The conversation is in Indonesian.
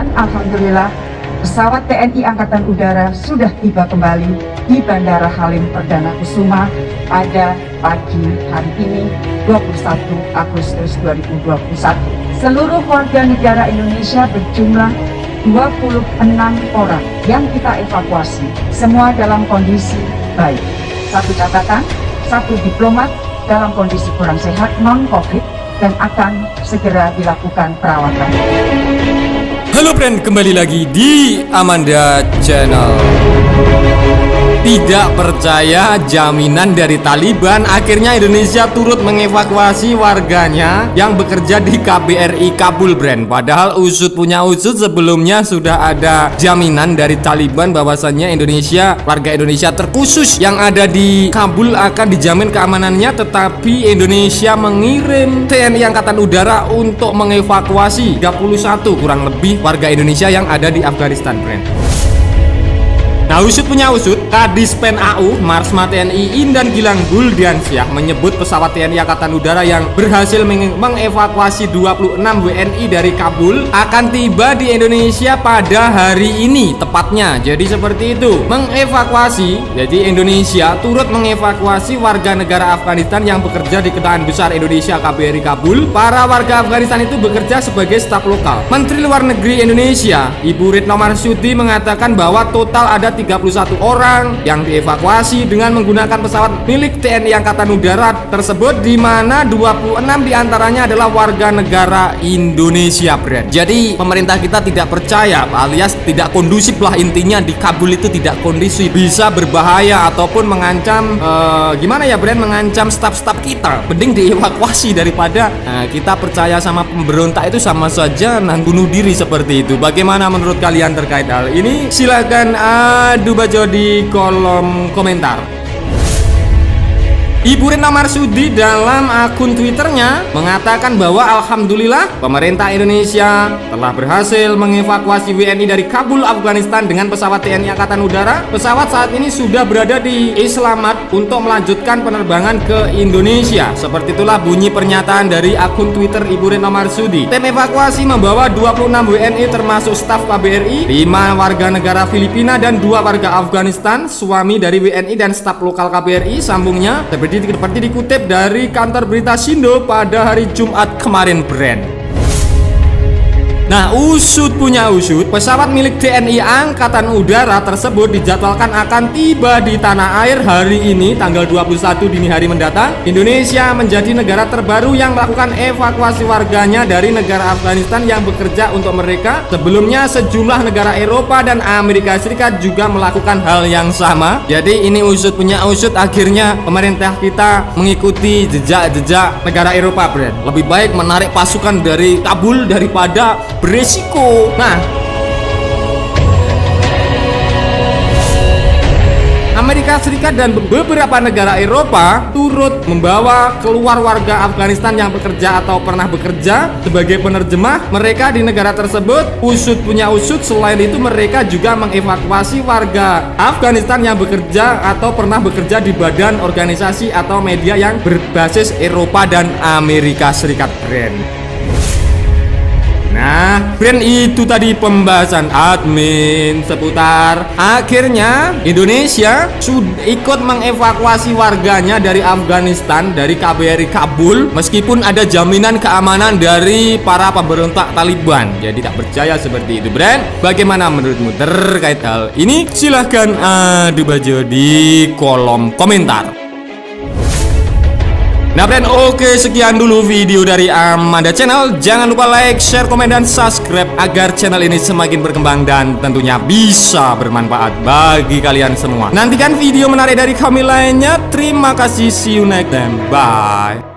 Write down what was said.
Dan alhamdulillah pesawat TNI Angkatan Udara sudah tiba kembali di Bandara Halim Perdana Kusuma pada pagi hari ini 21 Agustus 2021. Seluruh warga negara Indonesia berjumlah 26 orang yang kita evakuasi, semua dalam kondisi baik. Satu catatan, satu diplomat dalam kondisi kurang sehat non-COVID dan akan segera dilakukan perawatan. Halo friend, kembali lagi di Amanda Channel. Tidak percaya jaminan dari Taliban, akhirnya Indonesia turut mengevakuasi warganya yang bekerja di KBRI Kabul, brand. Padahal usut punya usut, sebelumnya sudah ada jaminan dari Taliban bahwasannya warga Indonesia terkhusus yang ada di Kabul akan dijamin keamanannya, tetapi Indonesia mengirim TNI Angkatan Udara untuk mengevakuasi 31 kurang lebih warga Indonesia yang ada di Afghanistan, brand. Nah, usut punya usut, Kadis Pen AU Marsma TNI Indan Gilang Guldiansyah menyebut pesawat TNI Angkatan Udara yang berhasil mengevakuasi 26 WNI dari Kabul akan tiba di Indonesia pada hari ini tepatnya. Jadi seperti itu, mengevakuasi. Jadi Indonesia turut mengevakuasi warga negara Afghanistan yang bekerja di Kedutaan Besar Indonesia KBRI Kabul. Para warga Afghanistan itu bekerja sebagai staf lokal. Menteri Luar Negeri Indonesia Ibu Retno Marsudi mengatakan bahwa total ada 31 orang yang dievakuasi dengan menggunakan pesawat milik TNI Angkatan Udara tersebut, di mana 26 diantaranya adalah warga negara Indonesia, brand. Jadi pemerintah kita tidak percaya alias tidak kondusif lah, intinya di Kabul itu tidak kondusif, bisa berbahaya ataupun mengancam gimana ya, brand, mengancam staf-staf kita. Mending dievakuasi daripada kita percaya sama pemberontak, itu sama saja bunuh diri seperti itu. Bagaimana menurut kalian terkait hal ini? Silakan adu bajo di kolom komentar. Ibu Retno Marsudi dalam akun Twitternya mengatakan bahwa alhamdulillah pemerintah Indonesia telah berhasil mengevakuasi WNI dari Kabul, Afghanistan dengan pesawat TNI Angkatan Udara. Pesawat saat ini sudah berada di Islamabad untuk melanjutkan penerbangan ke Indonesia. Seperti itulah bunyi pernyataan dari akun Twitter Ibu Retno Marsudi. Tim evakuasi membawa 26 WNI termasuk staf KBRI, 5 warga negara Filipina dan 2 warga Afghanistan, suami dari WNI dan staf lokal KBRI, sambungnya. Seperti dikutip dari kantor berita Sindo pada hari Jumat kemarin, brand. Nah, usut punya usut, pesawat milik TNI Angkatan Udara tersebut dijadwalkan akan tiba di tanah air hari ini tanggal 21 dini hari mendatang. Indonesia menjadi negara terbaru yang melakukan evakuasi warganya dari negara Afghanistan yang bekerja untuk mereka. Sebelumnya sejumlah negara Eropa dan Amerika Serikat juga melakukan hal yang sama. Jadi ini usut punya usut, akhirnya pemerintah kita mengikuti jejak-jejak negara Eropa, brand. Lebih baik menarik pasukan dari Kabul daripada beresiko. Nah, Amerika Serikat dan beberapa negara Eropa turut membawa keluar warga Afghanistan yang bekerja atau pernah bekerja sebagai penerjemah mereka di negara tersebut. Usut punya usut, selain itu mereka juga mengevakuasi warga Afghanistan yang bekerja atau pernah bekerja di badan organisasi atau media yang berbasis Eropa dan Amerika Serikat, brand. Nah, brand, itu tadi pembahasan admin seputar akhirnya Indonesia sudah ikut mengevakuasi warganya dari Afghanistan, dari KBRI Kabul, meskipun ada jaminan keamanan dari para pemberontak Taliban. Jadi tak percaya seperti itu, brand. Bagaimana menurutmu terkait hal ini? Silahkan adu bajo di kolom komentar. Nah, friend, oke, sekian dulu video dari Amanda Channel. Jangan lupa like, share, komen, dan subscribe agar channel ini semakin berkembang dan tentunya bisa bermanfaat bagi kalian semua. Nantikan video menarik dari kami lainnya. Terima kasih, see you next time, bye.